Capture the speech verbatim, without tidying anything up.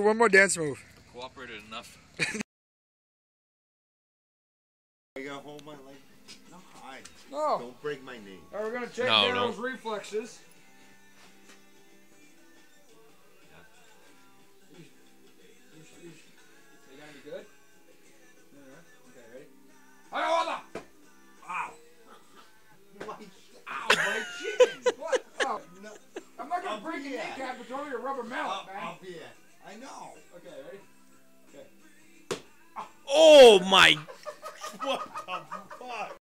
one more dance move. Cooperated enough. I gotta hold my leg. No, hi. No. Don't break my knee. All right, we're gonna check No, Daryl's no. reflexes. They gotta be good. Okay, ready? Ow! My, Ow, my chicken! What? Oh, no. I'm not gonna I'll break be your at. kneecap. It's only a rubber mallet, I'll, man. I'll be it. I know. Okay, ready? Okay. Oh my! What?